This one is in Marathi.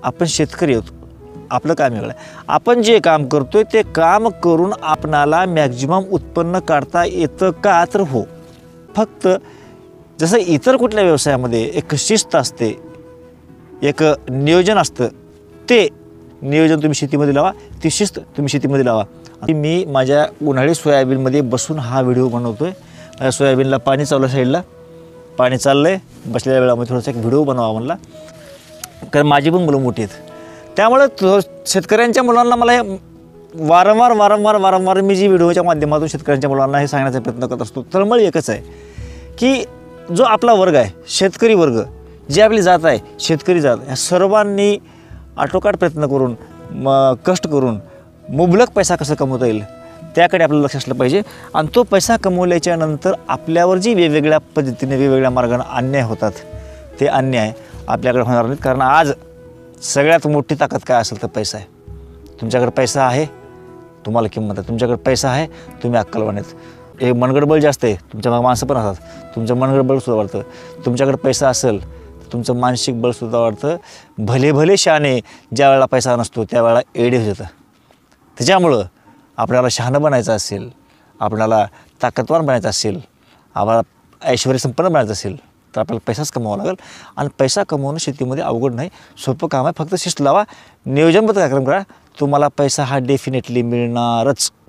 आपण शेतकरी आहोत, आपलं काम वेगळं आहे. आपण जे काम करतोय ते काम करून आपणाला मॅक्झिमम उत्पन्न काढता येतं का, तर हो. फक्त जसं इतर कुठल्या व्यवसायामध्ये एक शिस्त असते, एक नियोजन असतं, ते नियोजन तुम्ही शेतीमध्ये लावा, ती शिस्त तुम्ही शेतीमध्ये लावा. मी माझ्या उन्हाळी सोयाबीनमध्ये बसून हा व्हिडिओ बनवतो आहे. माझ्या सोयाबीनला पाणी चाललं, साईडला पाणी चाललं आहे, बसलेल्या वेळामध्ये थोडासा एक व्हिडिओ बनवा म्हणला, कारण माझी पण मुलं मोठी आहेत. त्यामुळं शेतकऱ्यांच्या मुलांना मला वारंवार मी जी व्हिडिओच्या माध्यमातून शेतकऱ्यांच्या मुलांना हे सांगण्याचा प्रयत्न करत असतो, तळमळ एकच आहे की जो आपला वर्ग आहे, शेतकरी वर्ग, जी आपली जात आहे, शेतकरी जात, ह्या सर्वांनी आटोकाट प्रयत्न करून कष्ट करून मुबलक पैसा कसा कमवता येईल त्याकडे आपलं लक्ष असलं पाहिजे. आणि तो पैसा कमवल्याच्या नंतर आपल्यावर जी वेगवेगळ्या पद्धतीने वेगवेगळ्या मार्गाने अन्याय होतात, ते अन्याय आपल्याकडे होणार नाहीत. कारण आज सगळ्यात मोठी ताकद काय असेल तर पैसा आहे. तुमच्याकडे पैसा आहे, तुम्हाला किंमत आहे. तुमच्याकडे पैसा आहे, तुम्ही अक्कलवान आहेत. हे मनगड बळ जास्त आहे, तुमच्या मागे माणसं पण असतात, तुमचं मनगड बळसुद्धा वाढतं. तुमच्याकडे पैसा असेल, तुमचं मानसिक बळसुद्धा वाढतं. भले शहाणे ज्या वेळेला पैसा नसतो त्यावेळेला एडे होत येतं. त्याच्यामुळं आपल्याला शहाणं बनायचं असेल, आपल्याला ताकदवान बनायचं असेल, आपल्याला ऐश्वर्य संपन्न बनायचं असेल तर आपल्याला पैसाच कमवावा लागेल. आणि पैसा कमवणं शेतीमध्ये अवघड नाही, सोपं काम आहे. फक्त शिस्त लावा, नियोजनबद्ध कार्यक्रम करा, तुम्हाला पैसा हा डेफिनेटली मिळणारच.